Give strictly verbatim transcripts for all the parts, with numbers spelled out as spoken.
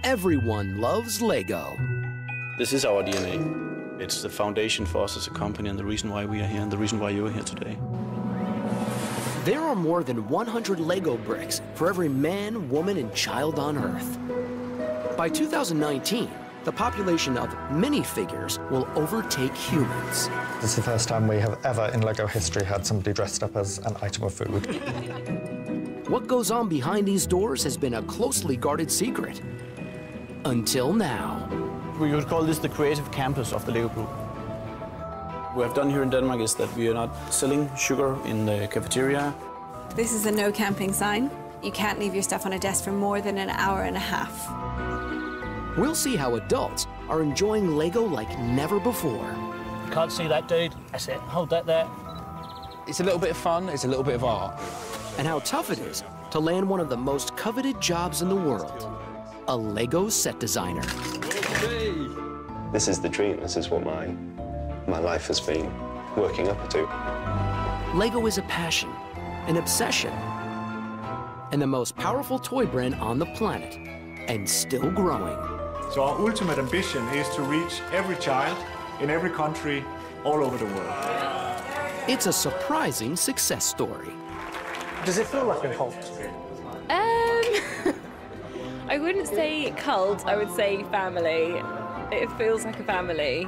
everyone loves Lego. This is our D N A. It's the foundation for us as a company and the reason why we are here and the reason why you are here today. There are more than one hundred Lego bricks for every man, woman, and child on Earth. By two thousand nineteen, the population of minifigures will overtake humans. This is the first time we have ever in Lego history had somebody dressed up as an item of food. What goes on behind these doors has been a closely guarded secret. Until now. We would call this the creative campus of the Lego Group. What we have done here in Denmark is that we are not selling sugar in the cafeteria. This is a no camping sign. You can't leave your stuff on a desk for more than an hour and a half. We'll see how adults are enjoying Lego like never before. Can't see that, dude. That's it. Hold that there. It's a little bit of fun, it's a little bit of art. And how tough it is to land one of the most coveted jobs in the world, a Lego set designer. This is the dream. This is what my, my life has been working up to. Lego is a passion, an obsession, and the most powerful toy brand on the planet, and still growing. So our ultimate ambition is to reach every child in every country all over the world. It's a surprising success story. Does it feel like a cult? Um, I wouldn't say cult, I would say family. It feels like a family.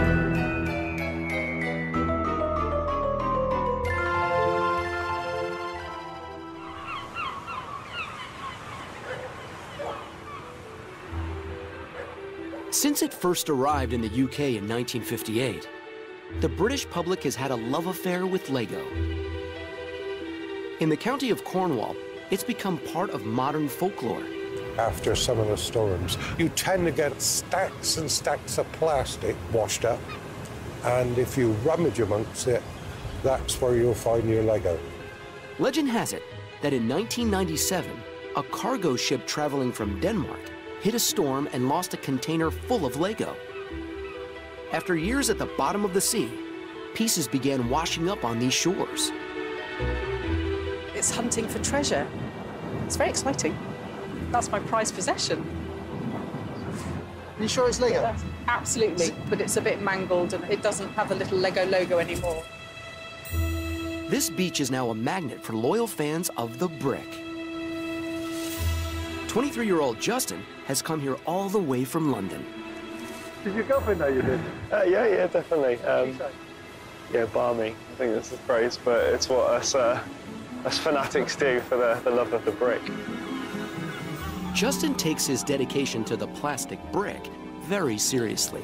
Since it first arrived in the U K in nineteen fifty-eight, the British public has had a love affair with Lego. In the county of Cornwall, it's become part of modern folklore. After some of the storms, you tend to get stacks and stacks of plastic washed up, and if you rummage amongst it, that's where you'll find your Lego. Legend has it that in nineteen ninety-seven, a cargo ship traveling from Denmark hit a storm and lost a container full of Lego. After years at the bottom of the sea, pieces began washing up on these shores. It's hunting for treasure. It's very exciting. That's my prized possession. Are you sure it's Lego? Yeah, absolutely, but it's a bit mangled and it doesn't have the little Lego logo anymore. This beach is now a magnet for loyal fans of the brick. twenty-three-year-old Justin has come here all the way from London. Did your girlfriend know you did? Uh, yeah, yeah, definitely. Um, yeah, barmy, I think that's the phrase, but it's what us, uh, us fanatics do for the, the love of the brick. Justin takes his dedication to the plastic brick very seriously.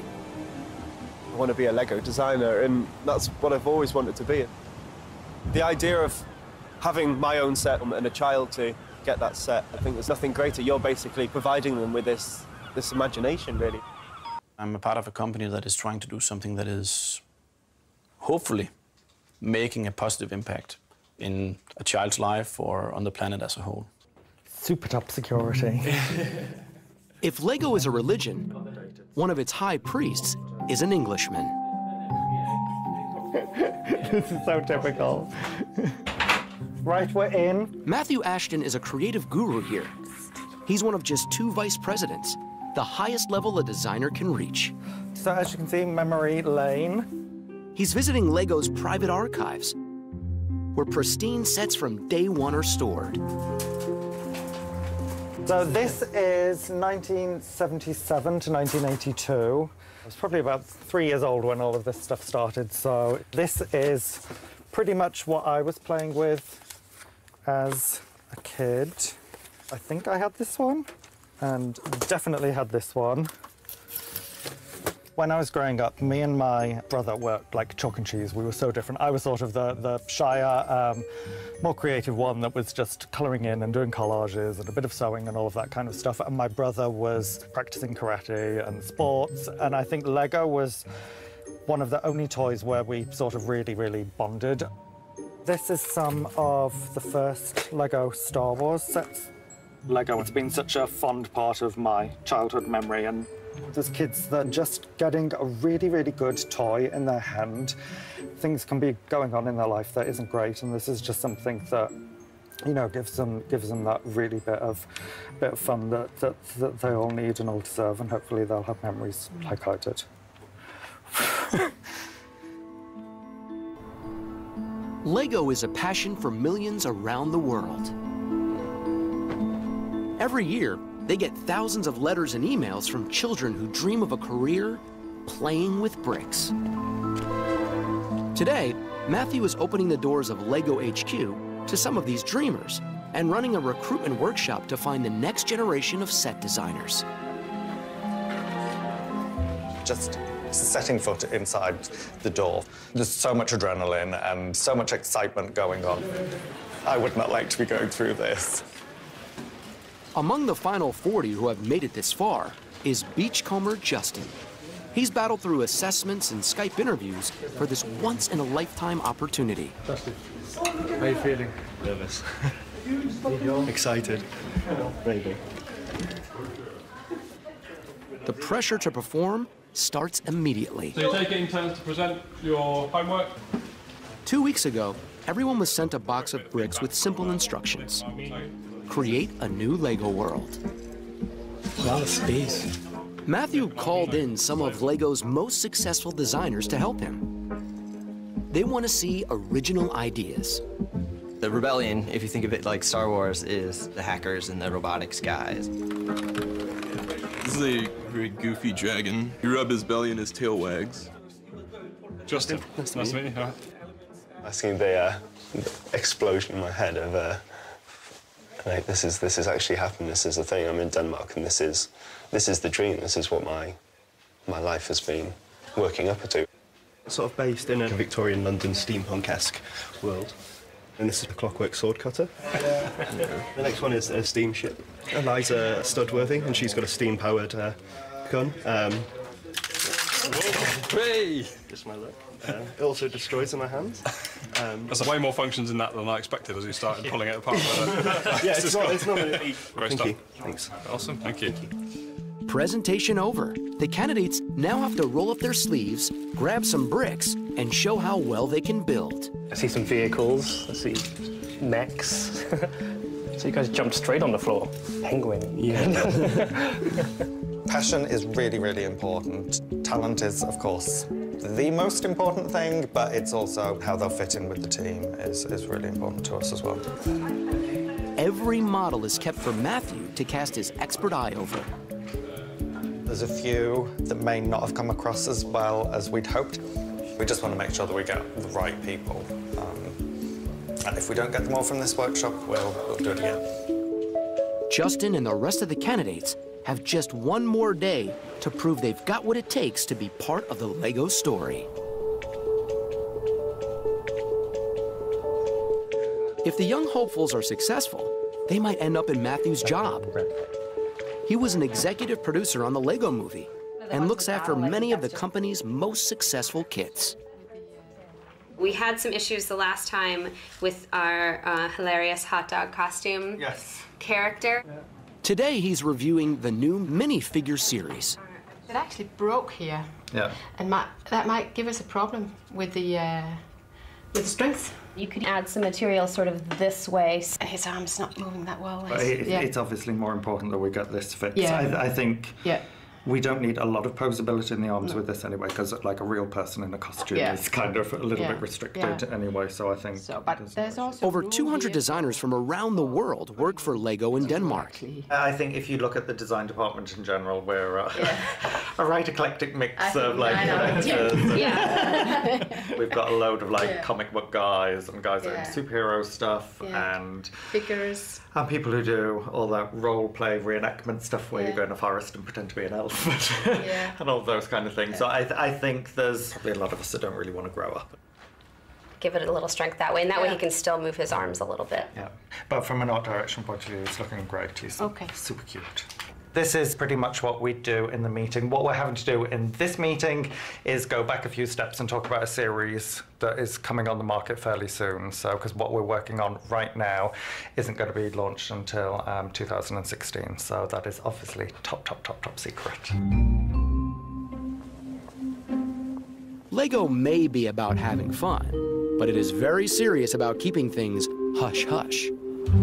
I want to be a Lego designer, and that's what I've always wanted to be. The idea of having my own set and a child to get that set, I think there's nothing greater. You're basically providing them with this, this imagination, really. I'm a part of a company that is trying to do something that is hopefully making a positive impact in a child's life or on the planet as a whole. Super top security. If Lego is a religion, one of its high priests is an Englishman. This is so typical. Right, we're in. Matthew Ashton is a creative guru here. He's one of just two vice presidents, the highest level a designer can reach. So as you can see, memory lane. He's visiting Lego's private archives, where pristine sets from day one are stored. So this is nineteen seventy-seven to nineteen eighty-two. I was probably about three years old when all of this stuff started, so this is pretty much what I was playing with as a kid. I think I had this one, and definitely had this one. When I was growing up, me and my brother were like chalk and cheese. We were so different. I was sort of the, the shyer, um, more creative one that was just colouring in and doing collages and a bit of sewing and all of that kind of stuff. And my brother was practising karate and sports. And I think Lego was one of the only toys where we sort of really, really bonded. This is some of the first Lego Star Wars sets. Lego has been such a fond part of my childhood memory, and there's kids that are just getting a really, really good toy in their hand. Things can be going on in their life that isn't great, and this is just something that you know, gives them gives them that really bit of bit of fun that that, that they all need and all deserve, and hopefully they'll have memories like I did. Lego is a passion for millions around the world. Every year, they get thousands of letters and emails from children who dream of a career playing with bricks. Today, Matthew is opening the doors of Lego H Q to some of these dreamers and running a recruitment workshop to find the next generation of set designers. Just setting foot inside the door, there's so much adrenaline and so much excitement going on. I would not like to be going through this. Among the final forty who have made it this far is beachcomber Justin. He's battled through assessments and Skype interviews for this once-in-a-lifetime opportunity. Justin, how are you feeling? Nervous. Excited. Maybe. The pressure to perform starts immediately. So you take it in turns to present your homework? Two weeks ago, everyone was sent a box of bricks with simple instructions. Create a new Lego world. A lot of space. Matthew called in some of Lego's most successful designers to help him. They want to see original ideas. The rebellion, if you think of it like Star Wars, is the hackers and the robotics guys. This is a very goofy dragon. You rub his belly and his tail wags. Justin, nice to meet you. Nice I seen the uh, explosion in my head of, uh, like, this is this is actually happening. This is the thing. I'm in Denmark, and this is this is the dream. This is what my my life has been working up to. Sort of based in a Victorian London steampunk-esque world. And this is a clockwork sword cutter. The next one is a steamship. Eliza Studworthy, and she's got a steam-powered uh, gun. Um, Hey! Just my look. Uh, it also destroys in my hands. Um, There's way more functions in that than I expected as you started pulling it apart. yeah, it's not, it's not going to be... Great Thank stuff. you. Thanks. Awesome, thank you. Presentation over. The candidates now have to roll up their sleeves, grab some bricks, and show how well they can build. I see some vehicles, I see mechs. So you guys jumped straight on the floor. Penguin. Yeah. Passion is really, really important. Talent is, of course, the most important thing, but it's also how they'll fit in with the team is, is really important to us as well. Every model is kept for Matthew to cast his expert eye over. There's a few that may not have come across as well as we'd hoped. We just want to make sure that we get the right people. Um, and if we don't get them all from this workshop, we'll, we'll do it again. Justin and the rest of the candidates have just one more day to prove they've got what it takes to be part of the Lego story. If the young hopefuls are successful, they might end up in Matthew's job. He was an executive producer on the Lego movie and looks after many of the company's most successful kits. We had some issues the last time with our uh, hilarious hot dog costume yes. character. Yeah. Today he's reviewing the new minifigure series. It actually broke here. Yeah. And might, that might give us a problem with the, uh, with the strength. You could add some material sort of this way. His arm's not moving that well. But it, yeah. It's obviously more important that we get this fixed. Yeah. I, I think yeah. we don't need a lot of posability in the arms no. with this anyway, because like a real person in a costume yeah. is kind of a little yeah. bit restricted yeah. anyway, so I think... So, but there's also Over two hundred designers from around the world work for Lego in Denmark. I think if you look at the design department in general, we're uh, yeah. a right eclectic mix I of like... I know. Uh, yeah. We've got a load of like yeah. comic book guys and guys yeah. doing superhero stuff yeah. and... Figures. And people who do all that role play reenactment stuff where yeah. you go in a forest and pretend to be an elf yeah. and all those kind of things. Yeah. So I, th I think there's probably a lot of us that don't really want to grow up. Give it a little strength that way, and that yeah. way he can still move his arms a little bit. Yeah, but from an art direction point of view, it's looking great. He's okay. super cute. This is pretty much what we do in the meeting. What we're having to do in this meeting is go back a few steps and talk about a series that is coming on the market fairly soon. So, because what we're working on right now isn't going to be launched until um, two thousand sixteen. So that is obviously top, top, top, top secret. Lego may be about having fun, but it is very serious about keeping things hush-hush.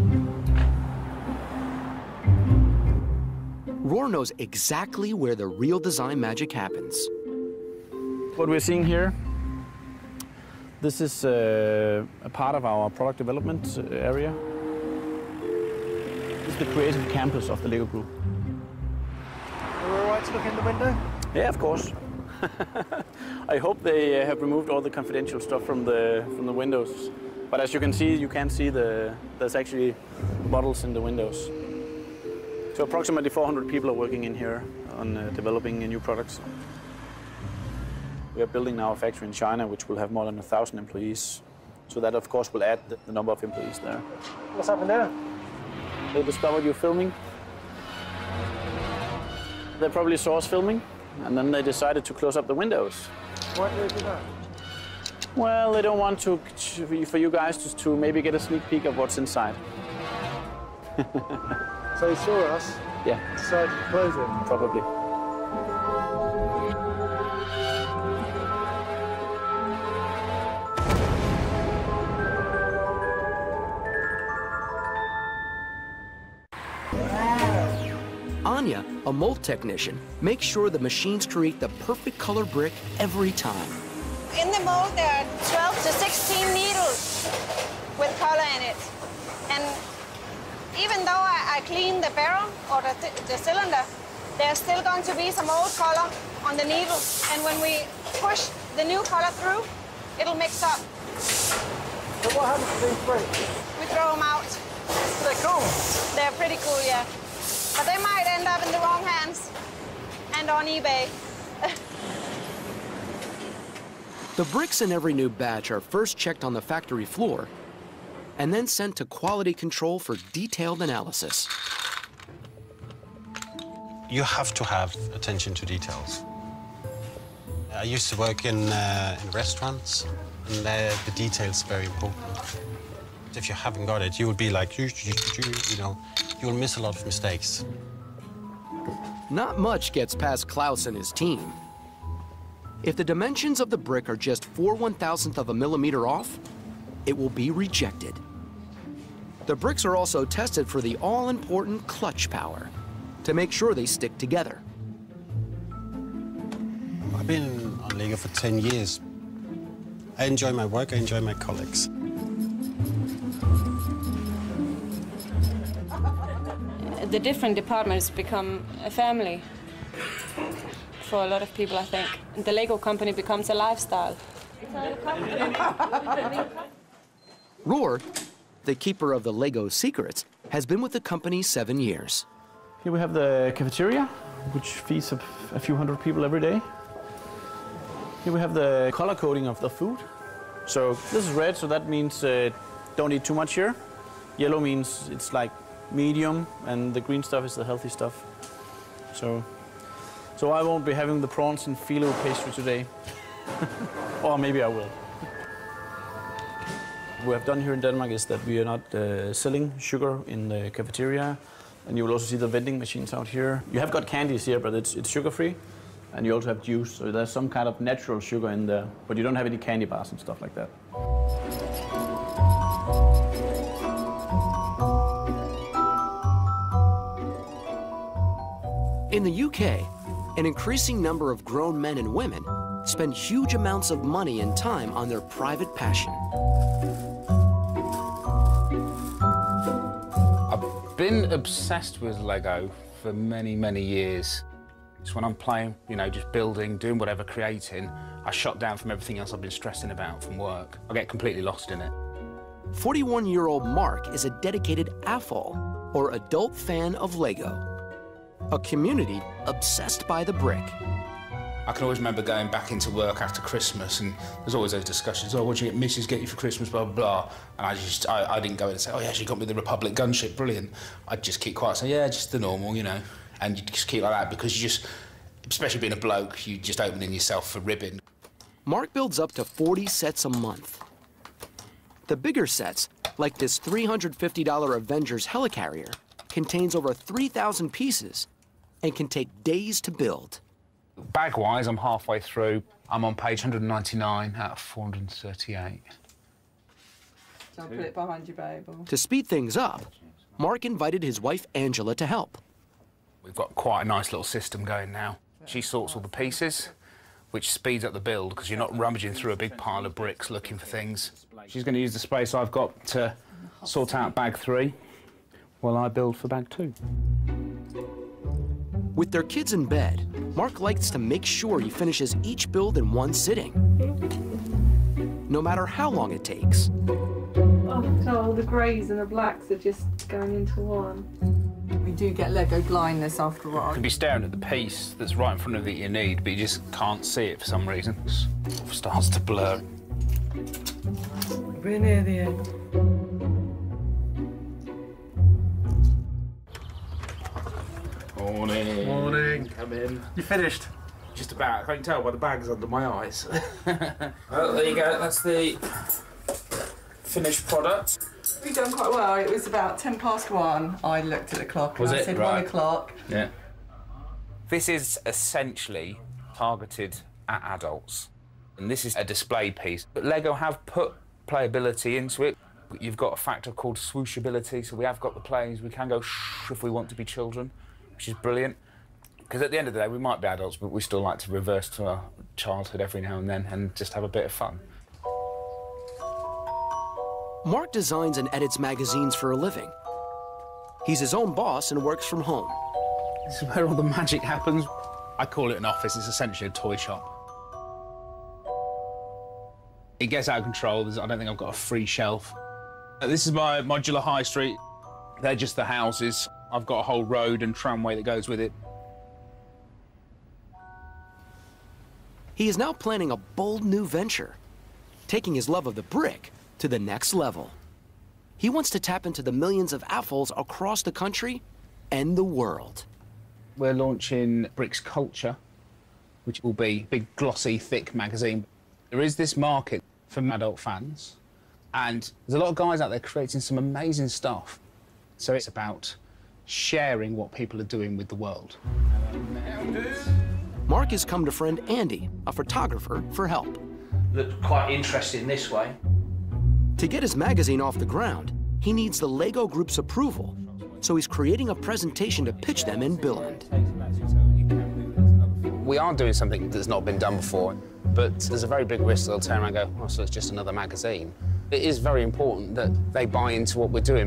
Roar knows exactly where the real design magic happens. What we're seeing here, this is uh, a part of our product development area. This is the creative campus of the Lego Group. Are we all right to look in the window? Yeah, of course. I hope they uh, have removed all the confidential stuff from the from the windows. But as you can see, you can't see the there's actually models in the windows. So approximately four hundred people are working in here on uh, developing new products. We are building now a factory in China, which will have more than a thousand employees. So that, of course, will add the, the number of employees there. What's happened there? They discovered you filming. They probably saw us filming, and then they decided to close up the windows. Why did they do that? Well, they don't want to, for you guys to, to maybe get a sneak peek of what's inside. So he saw us? Yeah. Decided to close it? Probably. Anya, a mold technician, makes sure the machines create the perfect color brick every time. In the mold, there are twelve to sixteen needles with color in it. And even though I, I clean the barrel or the, th the cylinder, there's still going to be some old color on the needles. And when we push the new color through, it'll mix up. So what happens to these bricks? We throw them out. They're cool. They're pretty cool, yeah. But they might end up in the wrong hands and on eBay. The bricks in every new batch are first checked on the factory floor and then sent to quality control for detailed analysis. You have to have attention to details. I used to work in, uh, in restaurants, and uh, the details are very important. If you haven't got it, you will be like, you know, you will miss a lot of mistakes. Not much gets past Klaus and his team. If the dimensions of the brick are just four one-thousandth of a millimeter off, it will be rejected. The bricks are also tested for the all-important clutch power to make sure they stick together. I've been on Lego for ten years. I enjoy my work, I enjoy my colleagues. The different departments become a family for a lot of people, I think. The Lego company becomes a lifestyle. Roar, the keeper of the Lego secrets, has been with the company seven years. Here we have the cafeteria, which feeds a, a few hundred people every day. Here we have the color coding of the food. So this is red, so that means uh, don't eat too much here. Yellow means it's like medium, and the green stuff is the healthy stuff. So, so I won't be having the prawns and phyllo pastry today. Or maybe I will. What we have done here in Denmark is that we are not uh, selling sugar in the cafeteria. And you will also see the vending machines out here. You have got candies here, but it's, it's sugar-free. And you also have juice, so there's some kind of natural sugar in there. But you don't have any candy bars and stuff like that. In the U K, an increasing number of grown men and women spend huge amounts of money and time on their private passion. I've been obsessed with Lego for many, many years. Just when I'm playing, you know, just building, doing whatever, creating, I shut down from everything else I've been stressing about from work. I get completely lost in it. forty-one-year-old Mark is a dedicated A F O L, or adult fan of Lego. A community obsessed by the brick. I can always remember going back into work after Christmas, and there's always those discussions, oh, what did you get Missus get you for Christmas, blah, blah, blah. And I just, I, I didn't go in and say, oh, yeah, she got me the Republic gunship, brilliant. I'd just keep quiet, say, yeah, just the normal, you know. And you just keep like that, because you just, especially being a bloke, you just opening yourself for ribbing. Mark builds up to forty sets a month. The bigger sets, like this three hundred fifty dollar Avengers helicarrier, contains over three thousand pieces and can take days to build. Bag-wise, I'm halfway through. I'm on page one hundred ninety-nine out of four hundred thirty-eight. So I'll put it behind you, babe. Or... To speed things up, Mark invited his wife Angela to help. We've got quite a nice little system going now. She sorts all the pieces, which speeds up the build because you're not rummaging through a big pile of bricks looking for things. She's going to use the space I've got to sort out bag three while I build for bag two. With their kids in bed, Mark likes to make sure he finishes each build in one sitting, no matter how long it takes. Oh no, all the greys and the blacks are just going into one. We do get Lego blindness after a while. You can be staring at the piece that's right in front of you that you need, but you just can't see it for some reason. It sort of starts to blur. We're near the end. Morning. Morning. Come in. You finished? Just about. I can tell by the bags under my eyes. Well, there you go. That's the finished product. We've done quite well. It was about ten past one. I looked at the clock Was and I it? said Right. one o'clock. Yeah. This is essentially targeted at adults. And this is a display piece. But Lego have put playability into it. You've got a factor called swooshability, so we have got the planes. We can go shh if we want to be children, which is brilliant. Because at the end of the day, we might be adults, but we still like to reverse to our childhood every now and then and just have a bit of fun. Mark designs and edits magazines for a living. He's his own boss and works from home. This is where all the magic happens. I call it an office. It's essentially a toy shop. It gets out of control. There's, I don't think I've got a free shelf. This is my modular high street. They're just the houses. I've got a whole road and tramway that goes with it. He is now planning a bold new venture, taking his love of the brick to the next level. He wants to tap into the millions of apples across the country and the world. We're launching Bricks Culture, which will be a big, glossy, thick magazine. There is this market for adult fans, and there's a lot of guys out there creating some amazing stuff. So it's about sharing what people are doing with the world. Mark has come to friend Andy, a photographer, for help. Looked quite interesting this way. To get his magazine off the ground, he needs the Lego Group's approval, so he's creating a presentation to pitch them in Billund. We are doing something that's not been done before, but there's a very big risk they'll turn around and go, oh, so it's just another magazine. It is very important that they buy into what we're doing.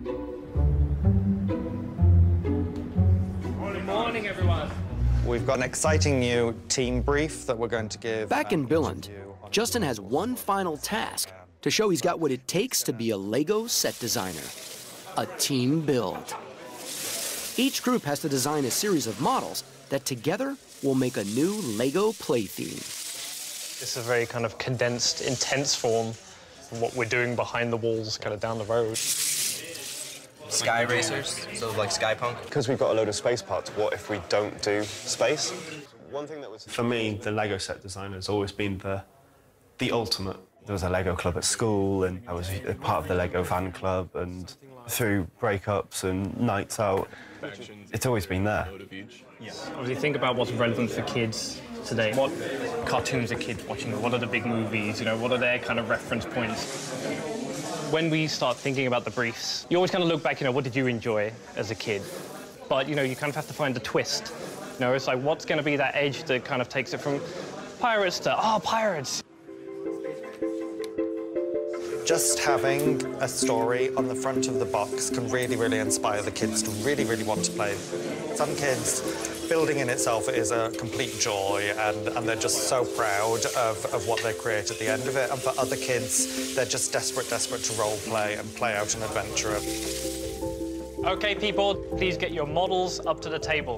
Morning, morning, everyone. We've got an exciting new team brief that we're going to give. Back in Billund, Justin has one final task to show he's got what it takes to be a Lego set designer, a team build. Each group has to design a series of models that together will make a new Lego play theme. It's a very kind of condensed, intense form of what we're doing behind the walls, kind of down the road. Sky racers, so like Skypunk. Because we've got a load of space parts, what if we don't do space? One thing that was... For me, the Lego set design has always been the, the ultimate. There was a Lego club at school, and I was a part of the Lego fan club, and through breakups and nights out, it's always been there. Obviously, think about what's relevant for kids today. What cartoons are kids watching? What are the big movies? You know, what are their kind of reference points? When we start thinking about the briefs, you always kind of look back, you know, what did you enjoy as a kid? But, you know, you kind of have to find the twist. You know, it's like, what's going to be that edge that kind of takes it from pirates to, oh, pirates. Just having a story on the front of the box can really, really inspire the kids to really, really want to play. Some kids, building in itself is a complete joy, and, and they're just so proud of, of what they create at the end of it. And for other kids, they're just desperate, desperate to role play and play out an adventure. OK, people, please get your models up to the table.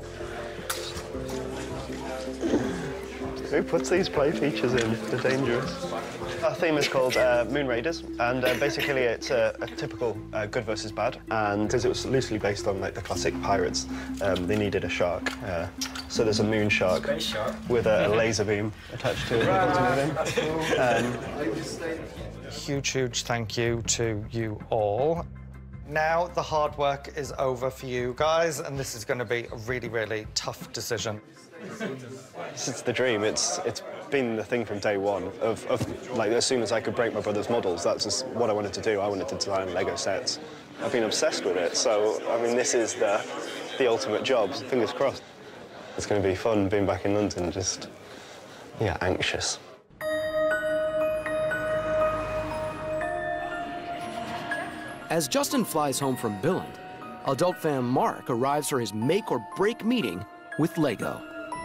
Who puts these play features in? They're dangerous. Our theme is called uh, Moon Raiders, and uh, basically it's a, a typical uh, good versus bad. And because it was loosely based on like the classic pirates, um, they needed a shark. Uh, so there's a moon shark, shark. with a, a laser beam attached to it. Right. To move in. Um, Huge, huge thank you to you all. Now the hard work is over for you guys, and this is going to be a really, really tough decision. This is the dream. It's it's been the thing from day one. Of, of like as soon as I could break my brother's models, that's just what I wanted to do. I wanted to design Lego sets. I've been obsessed with it. So I mean, this is the the ultimate job. Fingers crossed. It's going to be fun being back in London, just, yeah, anxious. As Justin flies home from Billund, adult fan Mark arrives for his make or break meeting with Lego.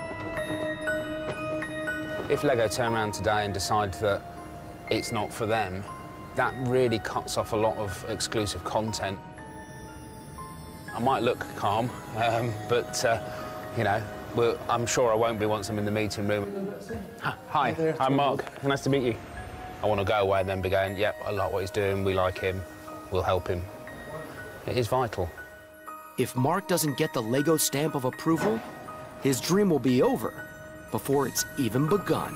If Lego turn around today and decide that it's not for them, that really cuts off a lot of exclusive content. I might look calm, um, but, uh, you know, we're, I'm sure I won't be once I'm in the meeting room. Hi, I'm Mark. Nice to meet you. I want to go away and then be going, yep, I like what he's doing, we like him, we'll help him. It is vital. If Mark doesn't get the Lego stamp of approval, his dream will be over before it's even begun.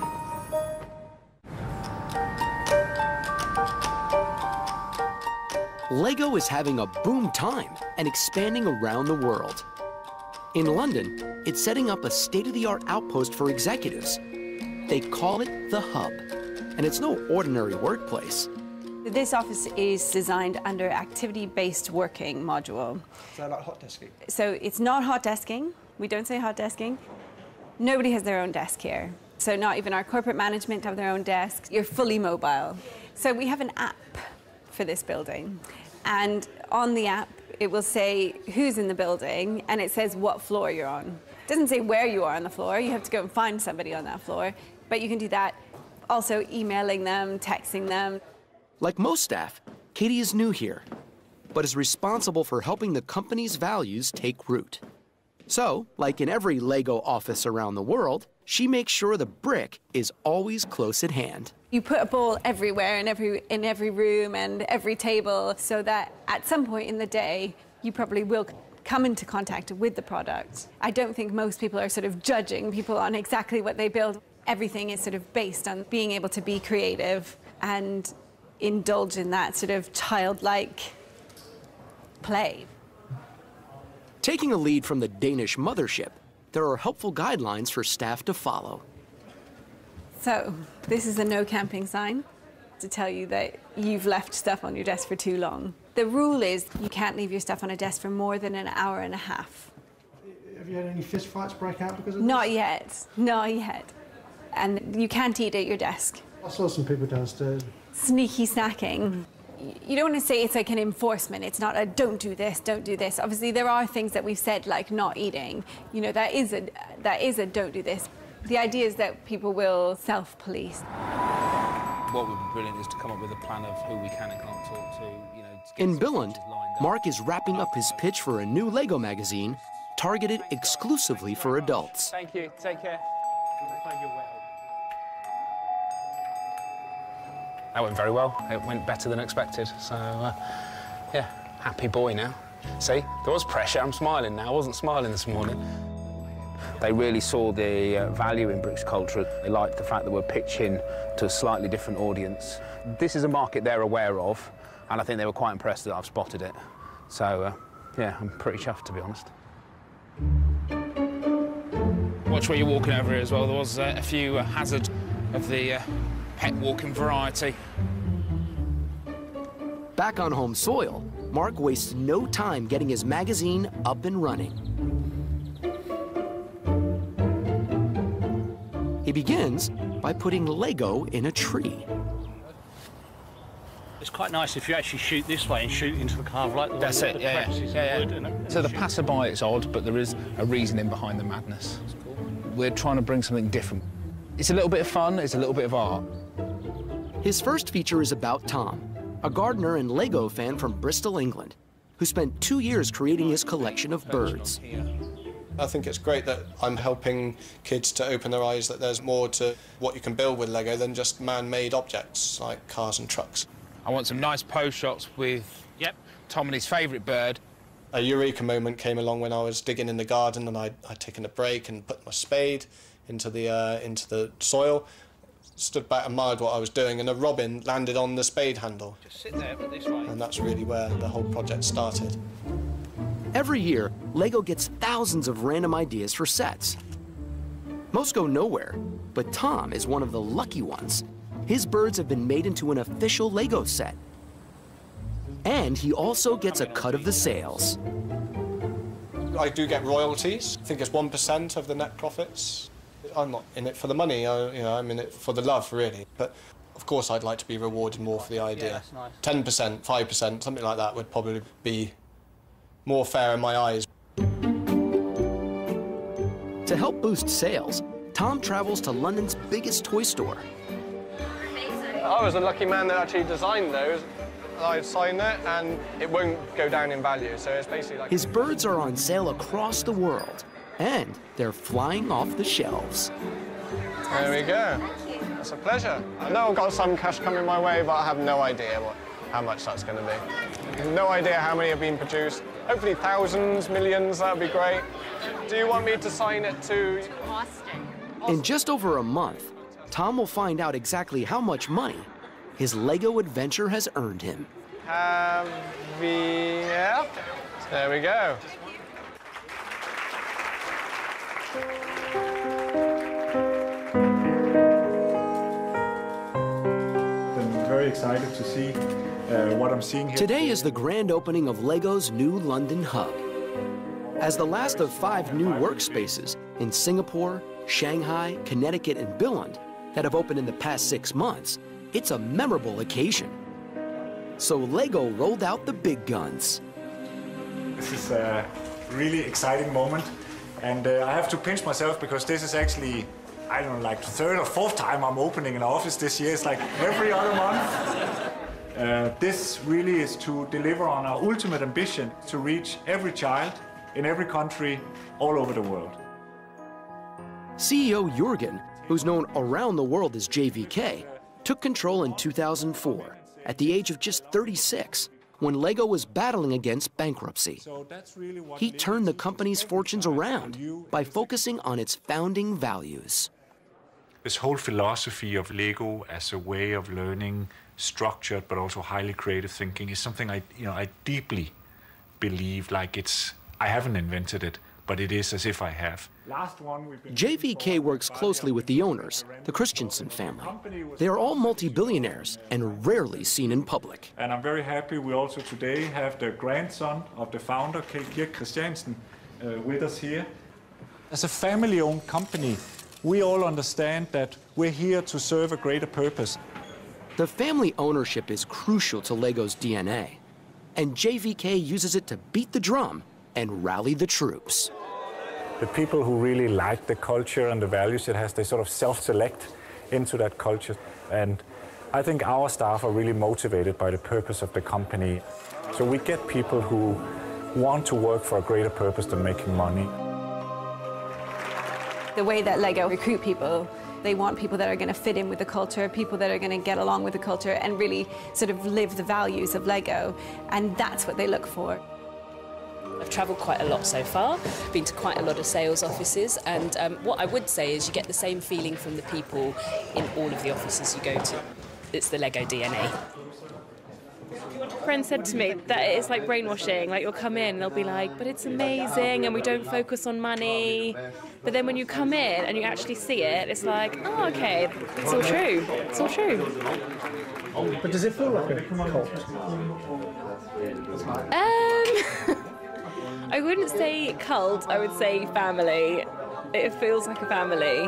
Lego is having a boom time and expanding around the world. In London, it's setting up a state-of-the-art outpost for executives. They call it the Hub, and it's no ordinary workplace. This office is designed under activity-based working module. Is that like hot desking? So it's not hot desking. We don't say hot desking. Nobody has their own desk here. So not even our corporate management have their own desks. You're fully mobile. So we have an app for this building. And on the app, it will say who's in the building, and it says what floor you're on. It doesn't say where you are on the floor. You have to go and find somebody on that floor. But you can do that also emailing them, texting them. Like most staff, Katie is new here, but is responsible for helping the company's values take root. So, like in every Lego office around the world, she makes sure the brick is always close at hand. You put a ball everywhere in every, in every room and every table so that at some point in the day, you probably will come into contact with the product. I don't think most people are sort of judging people on exactly what they build. Everything is sort of based on being able to be creative and indulge in that sort of childlike play. Taking a lead from the Danish mothership, there are helpful guidelines for staff to follow. So, this is a no camping sign to tell you that you've left stuff on your desk for too long. The rule is you can't leave your stuff on a desk for more than an hour and a half. Have you had any fist fights break out because of this? Not yet, not yet. And you can't eat at your desk. I saw some people downstairs. Sneaky snacking. You don't want to say it's like an enforcement. It's not a don't do this, don't do this. Obviously, there are things that we've said like not eating. You know, that is a, that is a don't do this. The idea is that people will self-police. What would be brilliant is to come up with a plan of who we can and can't talk to. You know, to In Billund, Mark is wrapping up his pitch for a new Lego magazine targeted exclusively for adults. Thank you. Take care. That went very well. It went better than expected. So, uh, yeah, happy boy now. See, there was pressure. I'm smiling now. I wasn't smiling this morning. They really saw the uh, value in British culture. They liked the fact that we're pitching to a slightly different audience. This is a market they're aware of, and I think they were quite impressed that I've spotted it. So, uh, yeah, I'm pretty chuffed, to be honest. Watch where you're walking over here as well. There was uh, a few uh, hazards of the uh, pet walking variety. Back on home soil, Mark wastes no time getting his magazine up and running. He begins by putting Lego in a tree. It's quite nice if you actually shoot this way and shoot into the carve like the That's one it, with the yeah, crevices yeah, and yeah. wood. And, So the passerby, it's odd, but there is a reasoning behind the madness. We're trying to bring something different. It's a little bit of fun, it's a little bit of art. His first feature is about Tom, a gardener and Lego fan from Bristol, England, who spent two years creating his collection of birds. I think it's great that I'm helping kids to open their eyes that there's more to what you can build with Lego than just man-made objects like cars and trucks. I want some nice pose shots with yep, Tom and his favourite bird. A eureka moment came along when I was digging in the garden and I'd, I'd taken a break and put my spade into the, uh, into the soil, stood back and admired what I was doing, and a robin landed on the spade handle. Just sit there, but this way. And that's really where the whole project started. Every year, Lego gets thousands of random ideas for sets. Most go nowhere, but Tom is one of the lucky ones. His birds have been made into an official Lego set. And he also gets a cut of the sales. I do get royalties. I think it's one percent of the net profits. I'm not in it for the money, I, you know, I'm in it for the love, really. But of course I'd like to be rewarded more for the idea. Yeah, that's nice. ten percent, five percent, something like that would probably be more fair in my eyes. To help boost sales, Tom travels to London's biggest toy store. I was a lucky man that actually designed those. I signed it and it won't go down in value, so it's basically like... His birds are on sale across the world, and they're flying off the shelves. There we go. It's a pleasure. I know I've got some cash coming my way, but I have no idea what, how much that's going to be. No idea how many have been produced. Hopefully thousands, millions, that would be great. Do you want me to sign it to... Austin. In just over a month, Tom will find out exactly how much money his Lego adventure has earned him. Have the... yeah. There we go. I'm very excited to see uh, what I'm seeing here. Today is the grand opening of Lego's new London hub. As the last of five new workspaces in Singapore, Shanghai, Connecticut, and Billund that have opened in the past six months, it's a memorable occasion. So Lego rolled out the big guns. This is a really exciting moment, and uh, I have to pinch myself because this is actually, I don't know, like the third or fourth time I'm opening an office this year. It's like every other month. Uh, this really is to deliver on our ultimate ambition to reach every child in every country all over the world. C E O Jürgen, who's known around the world as J V K, took control in two thousand four, at the age of just thirty-six, when Lego was battling against bankruptcy. He turned the company's fortunes around by focusing on its founding values. This whole philosophy of Lego as a way of learning structured but also highly creative thinking is something I, you know, I deeply believe. Like it's, I haven't invented it, but it is as if I have. J V K works closely with the owners, the Christiansen family. They are all multi-billionaires and rarely seen in public. And I'm very happy we also today have the grandson of the founder, Ole Kirk Christiansen, uh, with us here. As a family-owned company, we all understand that we're here to serve a greater purpose. The family ownership is crucial to Lego's D N A, and J V K uses it to beat the drum and rally the troops. The people who really like the culture and the values it has, they sort of self-select into that culture. And I think our staff are really motivated by the purpose of the company. So we get people who want to work for a greater purpose than making money. The way that Lego recruit people, they want people that are going to fit in with the culture, people that are going to get along with the culture and really sort of live the values of Lego. And that's what they look for. I've travelled quite a lot so far, been to quite a lot of sales offices, and um, what I would say is you get the same feeling from the people in all of the offices you go to. It's the Lego D N A. A friend said to me that it's like brainwashing, like you'll come in and they'll be like, but it's amazing and we don't focus on money. But then when you come in and you actually see it, it's like, oh, okay, it's all true, it's all true. But does it feel like a cult? Um... I wouldn't say cult, I would say family. It feels like a family.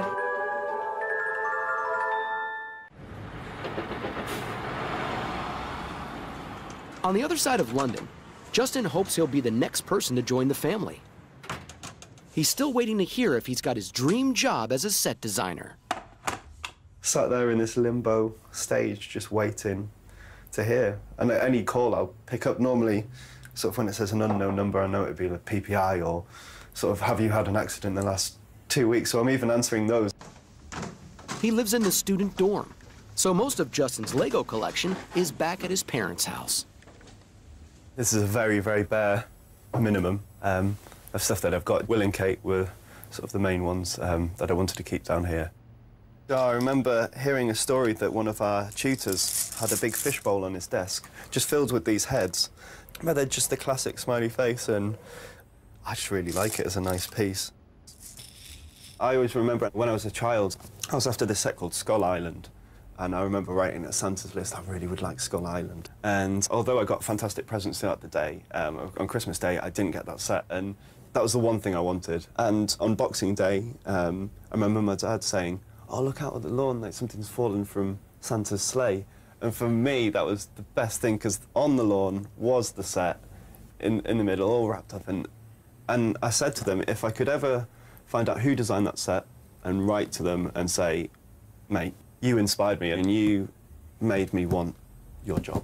On the other side of London, Justin hopes he'll be the next person to join the family. He's still waiting to hear if he's got his dream job as a set designer. Sat there in this limbo stage, just waiting to hear. And at any call I'll pick up normally, sort of when it says an unknown number, I know it'd be like P P I or sort of, have you had an accident in the last two weeks? So I'm even answering those. He lives in the student dorm, so most of Justin's Lego collection is back at his parents' house. This is a very, very bare minimum um, of stuff that I've got. Will and Kate were sort of the main ones um, that I wanted to keep down here. So I remember hearing a story that one of our tutors had a big fishbowl on his desk, just filled with these heads. But they're just the classic smiley face, and I just really like it as a nice piece. I always remember when I was a child, I was after this set called Skull Island, and I remember writing at Santa's list, I really would like Skull Island. And although I got fantastic presents throughout the day, um, on Christmas Day, I didn't get that set, and that was the one thing I wanted. And on Boxing Day, um, I remember my dad saying, "Oh, look out at the lawn, like something's fallen from Santa's sleigh." And for me, that was the best thing, because on the lawn was the set, in, in the middle, all wrapped up. And, and I said to them, if I could ever find out who designed that set and write to them and say, "Mate, you inspired me and you made me want your job."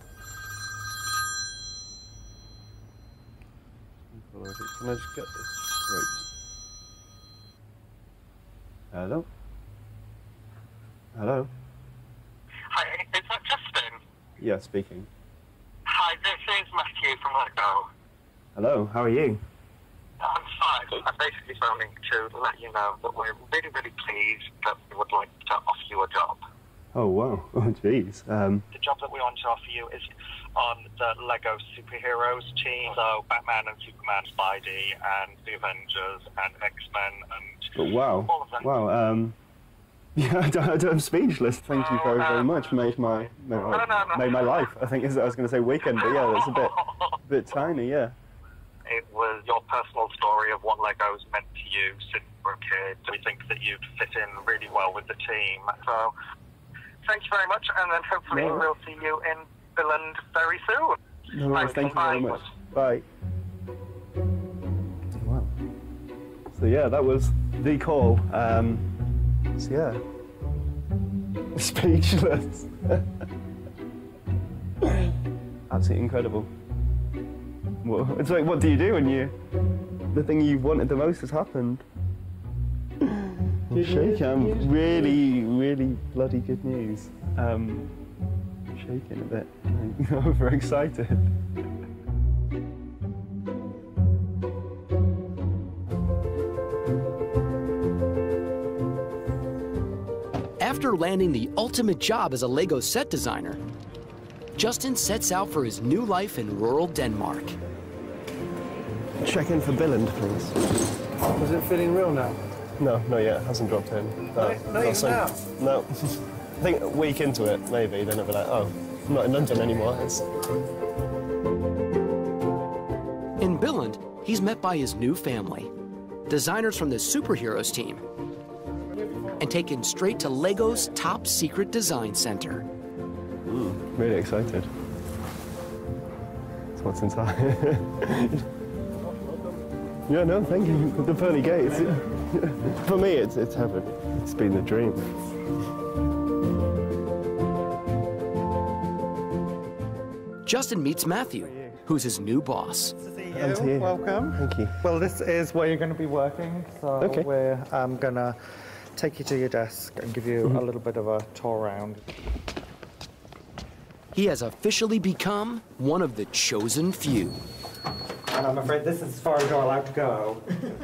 Can I just get this? Wait. Hello? Hello? Hi, is that Justin? Yeah, speaking. Hi, this is Matthew from Lego. Hello, how are you? I'm fine. I'm basically phoning to let you know that we're really, really pleased that we would like to offer you a job. Oh, wow. Oh, jeez. Um, The job that we want to offer you is on the Lego superheroes team, so Batman and Superman, Spidey, and the Avengers, and X-Men, and but wow. all of them. Wow. Um, yeah, I don't, I'm speechless. Thank you very, very much. Made my, made my, No, no, no. made my life. I think is I was going to say weekend, but yeah, that's a bit, bit tiny, yeah. It was your personal story of what Lego's meant to you since you were a kid. We think that you'd fit in really well with the team. So, thank you very much, and then hopefully No. we'll see you in Billund very soon. No worries, thank you very much. Bye. Wow. So yeah, that was the call. Um, so yeah, speechless. Absolutely incredible. Well, it's like, what do you do when you, the thing you wanted the most has happened? I'm shaking. I'm really, really bloody good news. Um, I'm shaking a bit. I'm overexcited. After landing the ultimate job as a Lego set designer, Justin sets out for his new life in rural Denmark. Check in for Billund, please. Does it fit in real now? No, not yet. It hasn't dropped in. No, Not- not even so- now? No. I think a week into it, maybe, then I'll be like, oh, I'm not in London anymore. It's... In Billund, he's met by his new family, designers from the superheroes team, and taken straight to Lego's top secret design center. Mm, really excited. That's what's inside. Yeah, no, thank you. The pearly gates. For me, it's, it's heaven. It's been the dream. Justin meets Matthew, who's his new boss. And to you. Welcome. Thank you. Well, this is where you're going to be working, so Okay. we're um, going to take you to your desk and give you Mhm. a little bit of a tour around. He has officially become one of the chosen few. And I'm afraid this is as far as you're allowed to go.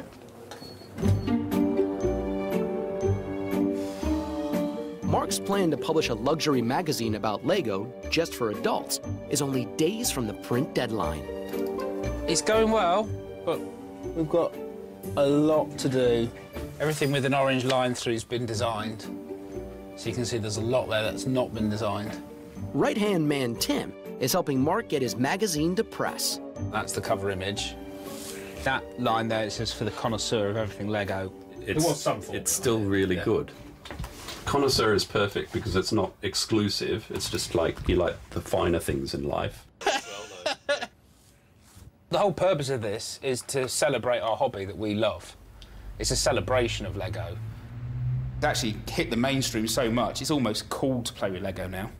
Mark's plan to publish a luxury magazine about Lego just for adults is only days from the print deadline. It's going well, but we've got a lot to do. Everything with an orange line through has been designed. So you can see there's a lot there that's not been designed. Right-hand man Tim is helping Mark get his magazine to press. That's the cover image. That line there, it says for the connoisseur of everything Lego. It's, there was some form. it's still really Yeah. good. Connoisseur is perfect because it's not exclusive. It's just like you like the finer things in life. The whole purpose of this is to celebrate our hobby that we love. It's a celebration of Lego. It's actually hit the mainstream so much, it's almost cool to play with Lego now.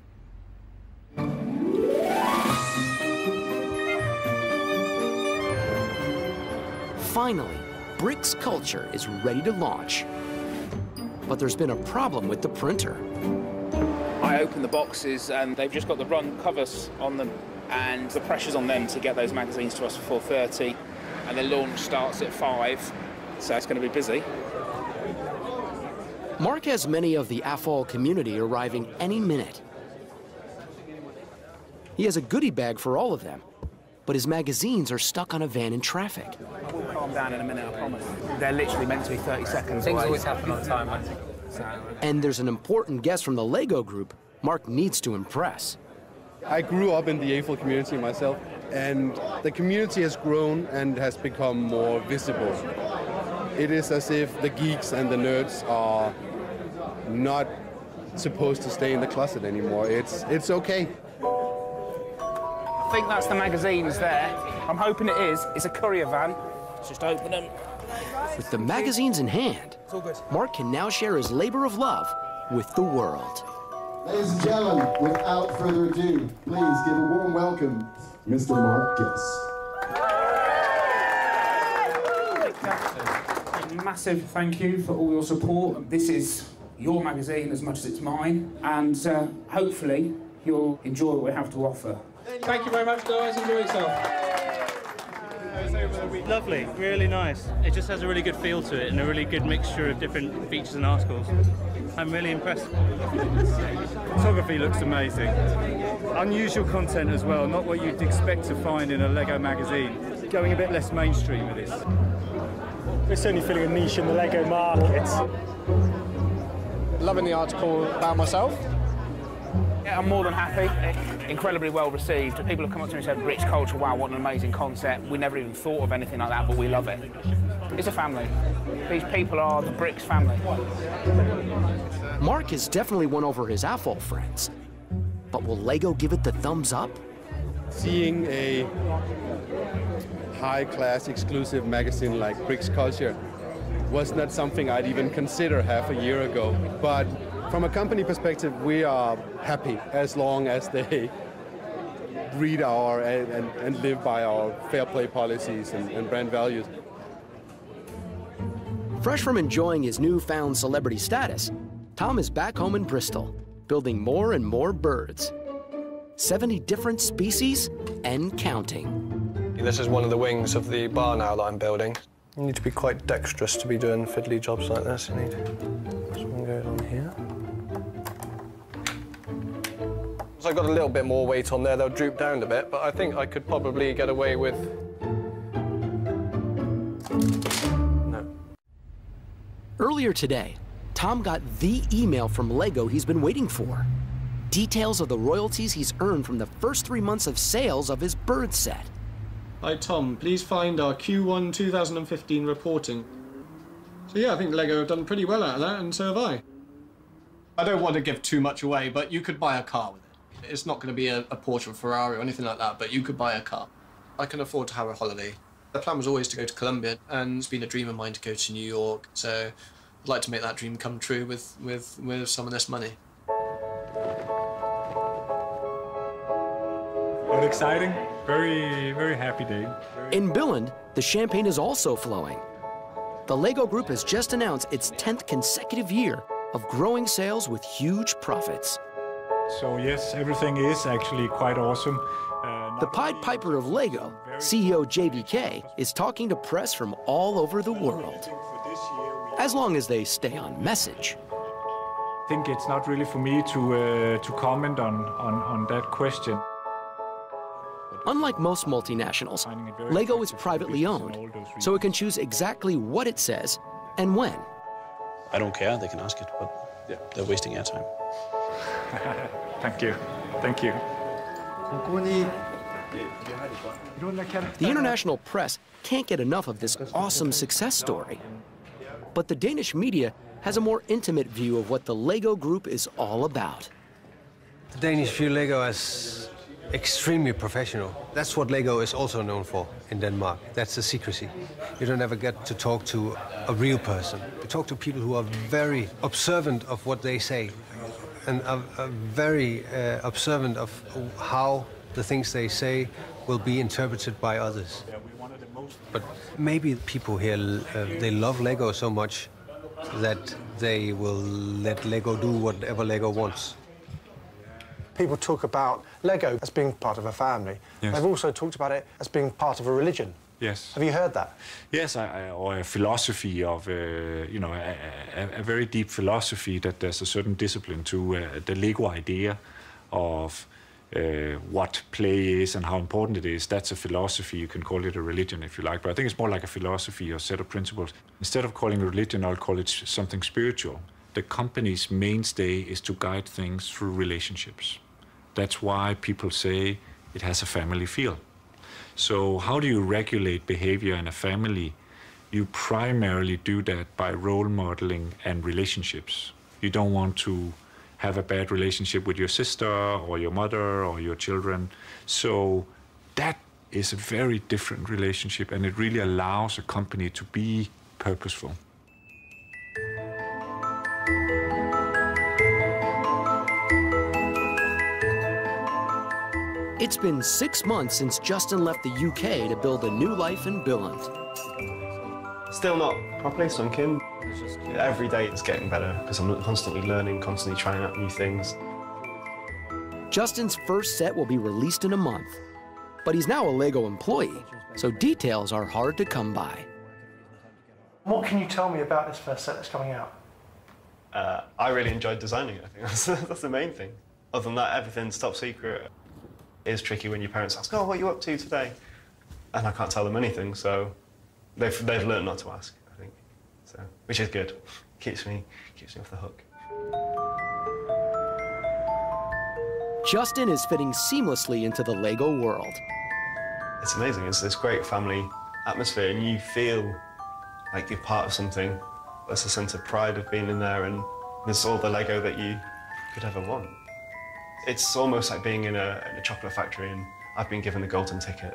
Finally, Bricks Culture is ready to launch. But there's been a problem with the printer. I open the boxes and they've just got the run covers on them, and the pressure's on them to get those magazines to us for four thirty, and the launch starts at five, so it's going to be busy. Mark has many of the A F O L community arriving any minute. He has a goodie bag for all of them, but his magazines are stuck on a van in traffic. We'll calm down in a minute, I promise. They're literally meant to be thirty seconds Things away. always happen on time, I think. And there's an important guest from the Lego group Mark needs to impress. I grew up in the A F O L community myself. and the community has grown and has become more visible. It is as if the geeks and the nerds are not supposed to stay in the closet anymore. It's, it's okay. I think that's the magazines there. I'm hoping it is. It's a courier van. Let's just open them. With the magazines in hand, Mark can now share his labor of love with the world. Ladies and gentlemen, without further ado, please give a warm welcome, Mister Mark Giss. A massive thank you for all your support. This is your magazine as much as it's mine, and uh, hopefully you'll enjoy what we have to offer. Thank you very much, guys. Enjoy yourself. Lovely, really nice. It just has a really good feel to it and a really good mixture of different features and articles. I'm really impressed. Photography looks amazing. Unusual content as well, not what you'd expect to find in a Lego magazine. Going a bit less mainstream with this. We're certainly filling a niche in the Lego market. Loving the article about myself. Yeah, I'm more than happy. Incredibly well received. People have come up to me and said, British culture, wow, what an amazing concept. We never even thought of anything like that, but we love it. It's a family. These people are the Bricks family. Mark has definitely won over his A F O L friends. But will Lego give it the thumbs up? Seeing a high-class exclusive magazine like Bricks Culture was not something I'd even consider half a year ago. But from a company perspective, we are happy as long as they read our and, and, and live by our fair play policies and, and brand values. Fresh from enjoying his newfound celebrity status, Tom is back home in Bristol, building more and more birds. seventy different species and counting. This is one of the wings of the barn owl that I'm building. You need to be quite dexterous to be doing fiddly jobs like this. You need this one goes on here. So I've got a little bit more weight on there, they'll droop down a bit, but I think I could probably get away with... No. Earlier today, Tom got the email from Lego he's been waiting for. Details of the royalties he's earned from the first three months of sales of his bird set. Hi Tom, please find our Q one two thousand fifteen reporting. So yeah, I think Lego have done pretty well out of that, and so have I. I don't want to give too much away, but you could buy a car with it. It's not going to be a, a Porsche or Ferrari or anything like that, but you could buy a car. I can afford to have a holiday. The plan was always to go to Colombia, and it's been a dream of mine to go to New York, so I'd like to make that dream come true with, with, with some of this money. Well, exciting. Very, very happy day. In Billund, the champagne is also flowing. The Lego Group has just announced its tenth consecutive year of growing sales with huge profits. So yes, everything is actually quite awesome. Uh, the Pied Piper of Lego, C E O J B K, is talking to press from all over the world. As long as they stay on message. I think it's not really for me to, uh, to comment on, on, on that question. Unlike most multinationals, Lego is privately owned, so it can choose exactly what it says and when. I don't care, they can ask it, but yeah, they're wasting our time. Thank you. Thank you. The international press can't get enough of this awesome success story. But the Danish media has a more intimate view of what the Lego Group is all about. The Danish view Lego as extremely professional. That's what Lego is also known for in Denmark. That's the secrecy. You don't ever get to talk to a real person. You talk to people who are very observant of what they say and are, are very uh, observant of how the things they say will be interpreted by others. But maybe people here, uh, they love Lego so much that they will let Lego do whatever Lego wants. People talk about Lego as being part of a family. Yes. They've also talked about it as being part of a religion. Yes. Have you heard that? Yes, I, I, or a philosophy of, uh, you know, a, a, a very deep philosophy that there's a certain discipline to uh, the Lego idea of uh, what play is and how important it is. That's a philosophy. You can call it a religion if you like, but I think it's more like a philosophy or set of principles. Instead of calling it a religion, I'll call it something spiritual. The company's mainstay is to guide things through relationships. That's why people say it has a family feel. So how do you regulate behavior in a family? You primarily do that by role modeling and relationships. You don't want to have a bad relationship with your sister or your mother or your children. So that is a very different relationship, and it really allows a company to be purposeful. It's been six months since Justin left the U K to build a new life in Billund. Still not properly sunken. Every day it's getting better because I'm constantly learning, constantly trying out new things. Justin's first set will be released in a month, but he's now a Lego employee, so details are hard to come by. What can you tell me about this first set that's coming out? Uh, I really enjoyed designing it, I think. That's, that's the main thing. Other than that, everything's top secret. It is tricky when your parents ask, oh, what are you up to today? And I can't tell them anything, so they've, they've learned not to ask, I think. So, which is good. Keeps me, keeps me off the hook. Justin is fitting seamlessly into the Lego world. It's amazing. It's this great family atmosphere, and you feel like you're part of something. There's a sense of pride of being in there, and there's all the Lego that you could ever want. It's almost like being in a, in a chocolate factory, and I've been given the golden ticket.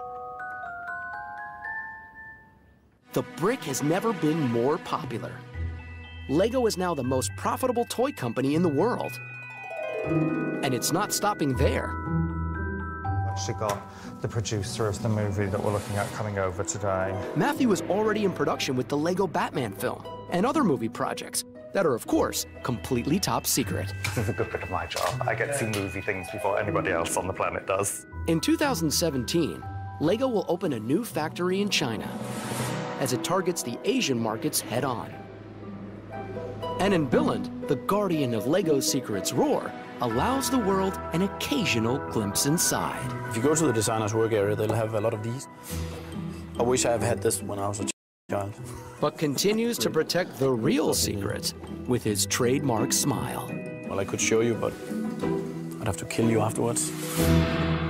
The brick has never been more popular. Lego is now the most profitable toy company in the world. And it's not stopping there. I've actually got the producer of the movie that we're looking at coming over today. Matthew is already in production with the Lego Batman film and other movie projects that are, of course, completely top secret. This is a good bit of my job. I get to see movie things before anybody else on the planet does. In two thousand seventeen, Lego will open a new factory in China as it targets the Asian markets head-on. And in Billund, the guardian of Lego's secrets, Roar, allows the world an occasional glimpse inside. If you go to the designer's work area, they'll have a lot of these. I wish I had had this when I was a child. But continues to protect the real secrets with his trademark smile. Well, I could show you, but I'd have to kill you afterwards.